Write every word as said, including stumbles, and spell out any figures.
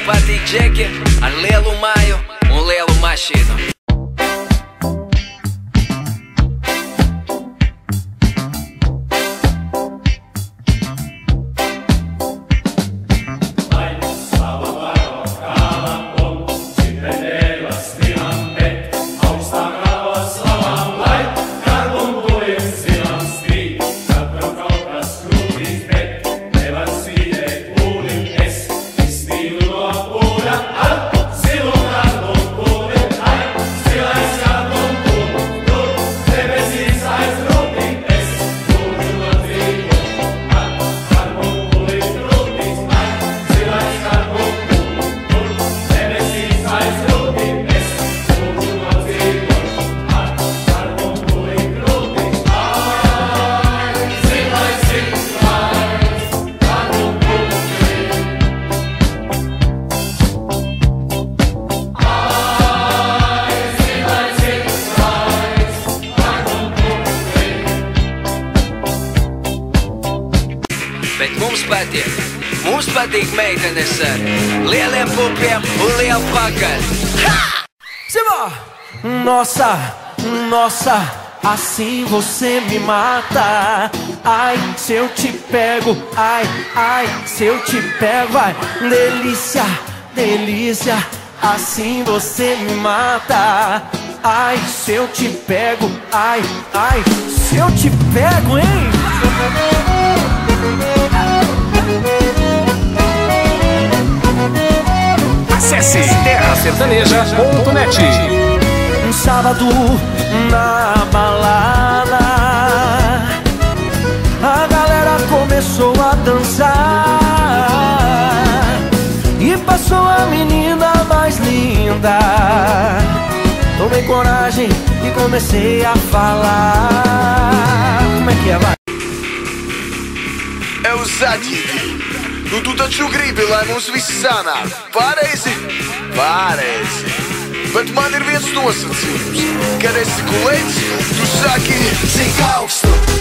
patīk džeki ar lielu māju un lielu mašīnu. Bet mums patīk, mums patīk meitenes ar lieliem pupiem un lielu pakaļ. Nossa, nossa, assim você me mata. Ai, se eu te pego, ai, ai, se eu te pego, vai. Delícia, delícia, assim você me mata. Ai, se eu te pego, ai, ai, se eu te pego, hein? Acesse terra sertaneja ponto net. Um sábado na balada, a galera começou a dançar e passou a menina mais linda. Tomei coragem e comecei a falar. Como é que é, vai? Evo zadnji, no tu taču gribi, lai mums viss sanāk. Pareizi? Pareizi. Bet man ir viens nosacījums. Kad esi kolēģis, tu saki, cik augstu